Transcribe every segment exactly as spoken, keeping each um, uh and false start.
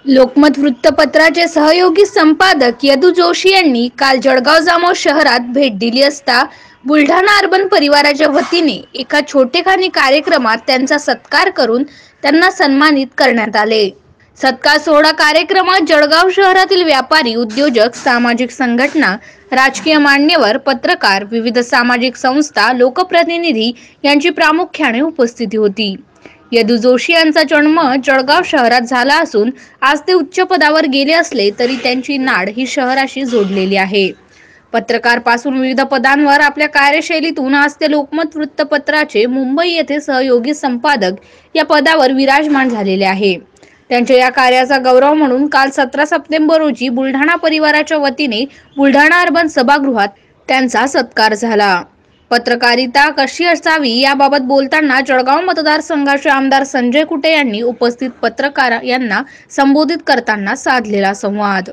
लोकमत वृत्तपत्राचे सहयोगी संपादक यदू जोशी यांनी काल जळगाव जामोद शहरात भेट दिली असता बुलढाणा अर्बन परिवाराच्या वतीने एका छोटेखानी कार्यक्रमात त्यांचा सत्कार करून त्यांना सन्मानित करण्यात आले। सत्कार सोहळा कार्यक्रमात जळगाव शहरातील व्यापारी, उद्योजक, सामाजिक संघटना, राजकीय मान्यवर, पत्रकार, विविध सामाजिक संस्था, लोकप्रतिनिधी यांची प्रामुख्याने उपस्थिती होती। यदू जोशी यांचा जन्म जळगाव शहरात झाला असून आज ते उच्च पदावर गेले असले तरी त्यांची नाड ही शहराशी जोडलेली आहे। पत्रकार पासून विविध पदांवर आपल्या कार्यशैलीतून आज ते लोकमत वृत्तपत्राचे मुंबई येथे सहयोगी संपादक या पदावर विराजमान झालेले आहे। त्यांच्या या कार्याचा गौरव म्हणून काल सतरा सप्टेंबर रोजी बुलढाणा परिवाराच्या वतीने बुलढाणा अर्बन सभागृहात त्यांचा सत्कार झाला। पत्रकारिता कशी असावी याबाबत बोलताना जळगाव मतदारसंघाचे आमदार संजय कुटे यांनी उपस्थित पत्रकार यांना संबोधित करताना साधलेला संवाद।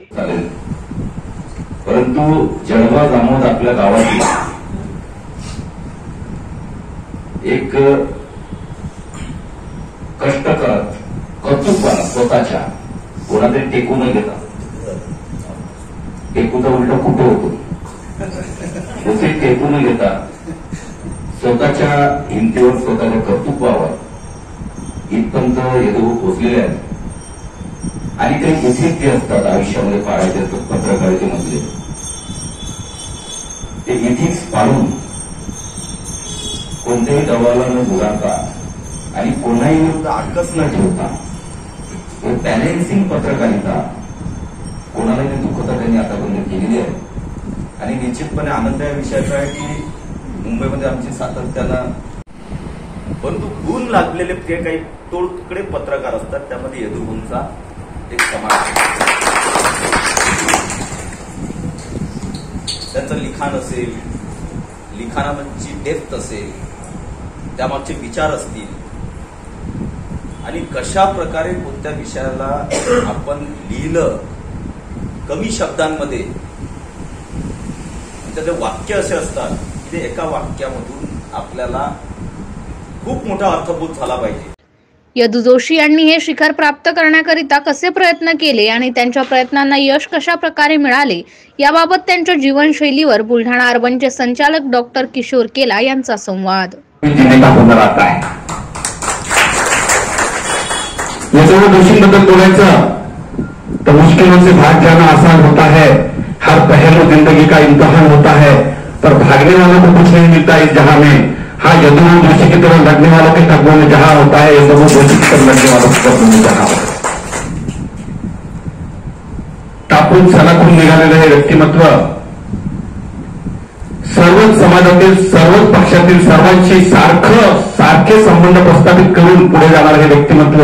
परंतु जळगाव जामोद आपल्या गावातील एक कष्ट करत कर्तृत्वाला स्वतःच्या कोणातरी टेकू न घेता, टेकूचा उलटा कुठे होतो उसे टेकू न घेता स्वतःच्या हिमतीवर, स्वतःच्या कर्तृत्वावर इथपर्यंत यदू पोचलेले आहेत। आणि काही इथिक्स जे असतात आयुष्यामध्ये पाळायचे असतात पत्रकारिते मधले, ते इथिक्स पाळून कोणत्याही दबावाला न बुडाता आणि कोणाही विरुद्ध आकस न ठेवता बॅलेन्सिंग पत्रकारिता कोणालाही दुःखता त्यांनी आतापर्यंत केलेली आहे। आणि निश्चितपणे आनंद या विषयाचा आहे की मुंबईमध्ये आमची सातत्यानं परंतु गुण लागलेले जे काही तोडतुकडे पत्रकार असतात त्यामध्ये यदुगुणचा एक समावेश, त्यांचं लिखाण असेल, लिखाणाची डेप्थ असेल, त्यामागचे विचार असतील आणि कशा प्रकारे कोणत्या विषयाला आपण लिहिलं कमी शब्दांमध्ये, त्याचे वाक्य असे असतात की ते एका वाक्यामधून आपल्याला खूप मोठा अर्थबोध झाला पाहिजे। यदू जोशी यांनी हे शिखर प्राप्त करण्याकरिता कसे प्रयत्न केले आणि त्यांच्या प्रयत्नांना यश कशा प्रकारे मिळाले याबाबत त्यांच्या जीवनशैलीवर बुलढाणा अर्बनचे संचालक डॉक्टर किशोर केला यांचा संवाद। यदु जोशी बद्दल बोलायचं तो मुश्किलों से भाग जाना आसान होता है, हर पहलू जिंदगी का इम्तिहान होता है, पर भागने वालों को कुछ नहीं मिलता इस जहां में। हाँ, यदु जोशी की तरह लड़ने वालों के कदमों में जहां होता है, यदु जोशी की तरह लड़ने वालों के कदमों में जहां होता है। टापून सणाकून निघालेलं हे व्यक्तिमत्व सर्वच समाजातील, सर्वच पक्षातील सर्वांशी सारखं सारखे संबंध प्रस्थापित करून पुढे जाणार हे व्यक्तिमत्व,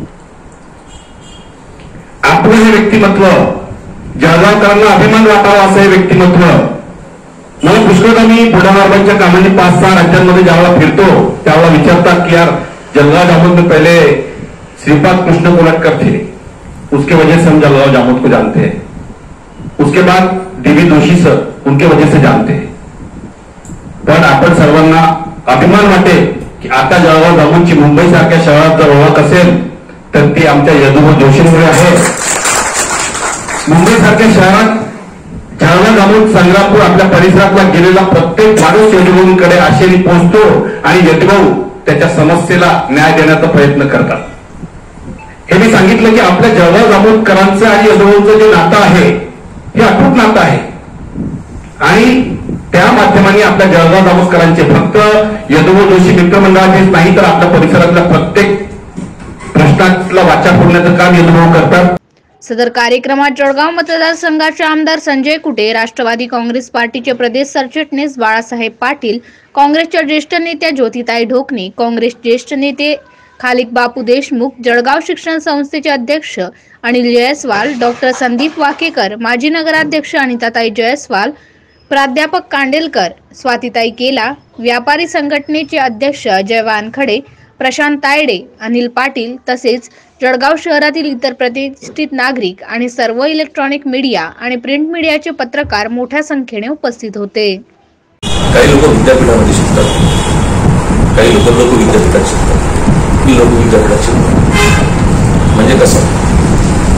आपलं हे व्यक्तिमत्व जळगावकरांना अभिमान वाटावा असं हे व्यक्तिमत्व। मला पुष्कळदा मी बुलढाणा अर्बनच्या कामांनी पाच सहा राज्यांमध्ये ज्यावेळेला फिरतो त्यावेळेला विचारतात की यार जळगाव जामोद में पहले श्रीपाद कृष्ण कोलटकर थे, उसके वजह से हम जळगाव जामोद को जानते हैं, उसके बाद डीवी जोशी सर उनके वजह से जानते हैं। पण आपण सर्वांना अभिमान वाटेल की आता जळगाव जामोदची मुंबई सारख्या शहरात जर ओळख असेल तर ती आमच्या यदु जोशींमुळे आहे। मुंबई सारख्या शहरात जळगाव जामोद संग्रामपूर आपल्या परिसरातला गेलेला प्रत्येक माणूस यदुभाऊंकडे आशेने पोहोचतो आणि यदुभाऊ त्याच्या समस्येला न्याय देण्याचा प्रयत्न करतात। हे मी सांगितलं की आपल्या जळगाव जामोदकरांचं आणि यदुभाऊंचं जे नातं आहे हे अटूट नातं आहे आणि त्या माध्यमाने आपल्या जळगाव जामोदकरांचे फक्त यदुभाऊ जोशी मित्रमंडळाचेच नाही तर आपल्या परिसरातल्या प्रत्येक प्रश्नाला वाचा फोडण्याचं काम यदुभाऊ करतात। सदर कार्यक्रमात जळगाव मतदारसंघाचे आमदार संजय कुटे, राष्ट्रवादी काँग्रेस पार्टीचे प्रदेश सरचिटणीस बाळासाहेब पाटील, काँग्रेसच्या ज्येष्ठ नेत्या ज्योतिताई ढोकणे, काँग्रेस ज्येष्ठ नेते खालिक बापू देशमुख, जळगाव शिक्षण संस्थेचे अध्यक्ष अनिल जयस्वाल, डॉक्टर संदीप वाकेकर, माजी नगराध्यक्ष अनिताताई जयस्वाल, प्राध्यापक कांडेलकर, स्वातीताई केला, व्यापारी संघटनेचे अध्यक्ष अजय वानखडे, प्रशांत तायडे, अनिल पाटील तसेच जळगाव शहरातील इतर प्रतिष्ठित नागरिक आणि सर्व इलेक्ट्रॉनिक मीडिया आणि प्रिंट मीडियाचे पत्रकार मोठ्या संख्येने उपस्थित होते। काही लोक विद्यापीठामध्ये शिकतात, काही लोक लोक विद्यापीठात शिकतात, मी लोक विद्यापीठात शिकतो। म्हणजे कसं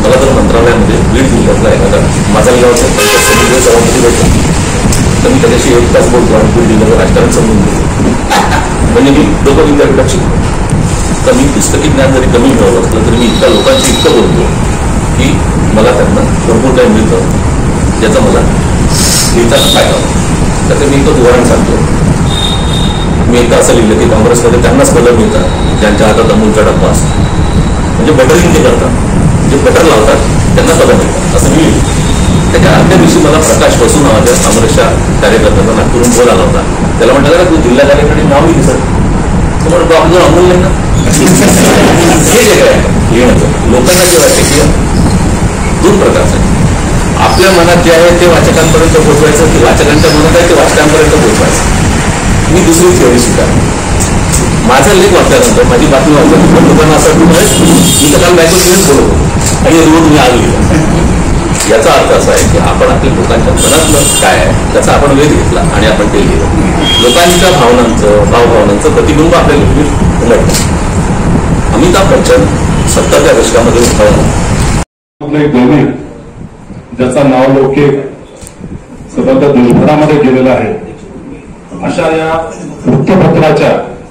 मला जर मंत्रालयामध्ये बीड जिल्ह्यातला एखादा माझा गावचा पंचायत समितीचा सभापती भेटला तर मी त्याच्याशी एक तास बोलतो आणि बीड जिल्ह्याचं राजकारण समजून घेतो. म्हणजे मी डोकं विद्यापीठात शिकतो. तर मी पुस्तकी ज्ञान जरी कमी मिळवलं असलं तरी मी इतक्या लोकांशी इतकं बोलतो की मला त्यांना भरपूर काही मिळतं ज्याचा मला लिहिताना फायदा होतो. तर ते मी एकच उदाहरण सांगतो. मी एकदा असं लिहिलं की काँग्रेसमध्ये त्यांनाच पदं मिळतात ज्यांच्या हातात अमूलचा डब्बा असतो. म्हणजे बटरिंग ते करतात, जे बटर लावतात त्यांना पदं मिळतात असं मी लिहिलं. त्याच्या आदल्या दिवशी मला प्रकाश बसू नावाच्या काँग्रेसच्या कार्यकर्त्यांना नागपूरून बोल आला होता. त्याला म्हटलं का तू जिल्हा कार्यकारी नाव लिहिली सर. तर म्हणतो आपण जर अमूल नाही ना हे जे काय लिहिण्याचं लोकांना जे वाटते की दोन प्रकारचं आहे. आपल्या मनात जे आहे ते वाचकांपर्यंत पोहोचवायचं, ते वाचकांच्या मनात आहे ते वाचकांपर्यंत पोहोचवायचं. मी दुसरी थिअरी स्वीकार. माझा लेख वाचल्यानंतर माझी बातमी वाचल्यानंतर लोकांना असं वाटतं मी तर काल बायको घेऊन बोलतो आणि रोज मी आज लिहिलं. याचा अर्थ असा आहे की आपण आपल्या लोकांच्या मनातलं काय आहे त्याचा आपण वेध घेतला आणि आपण ते लिहिलं. लोकांच्या भावनांचं भावभावनांचं प्रतिबिंब आपल्या लेखणीत उमटतं. अमिताभ बच्चन सत्तरच्या दशकामध्ये उठावला एक दैनिक ज्याचा नाव लौकिक सतत देशभरामध्ये गेलेला आहे अशा या वृत्तपत्राच्या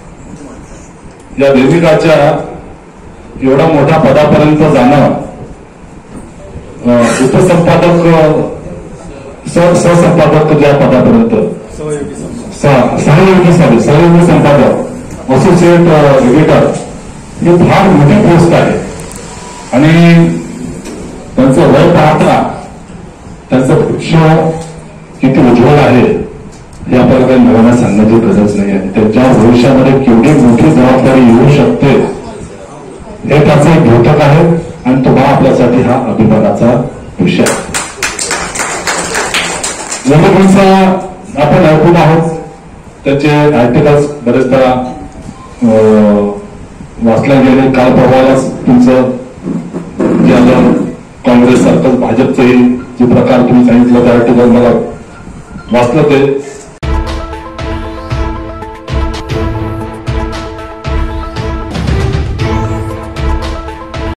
या दैनिकाच्या एवढ्या मोठ्या पदापर्यंत जाणं उपसंपादक सहसंपादक ज्या पदापर्यंत सहयोगी सॉरी सहयोगी संपादक असोसिएट एडिटर ही फार मोठी पोस्ट आहे. आणि त्यांचं वय पाहता त्यांचं भविष्य किती उज्ज्वल आहे हे आपल्याला काही नव्यानं सांगण्याची गरज नाही आहे. त्यांच्या भविष्यामध्ये केवढी मोठी जबाबदारी येऊ शकते हे त्याचं एक द्योतक आहे आणि तो आपल्यासाठी हा अभिमानाचा विषय आहे. जमगुंचा आपण ऐकून आहोत. त्याचे आर्टिकल्स बरेचदा वाचल्या गेले. काल परवालाच तुमचं जे आलं काँग्रेस सारखं भाजपचंही जे प्रकार तुम्ही सांगितलं ते आर्टिकल मला वाचलं ते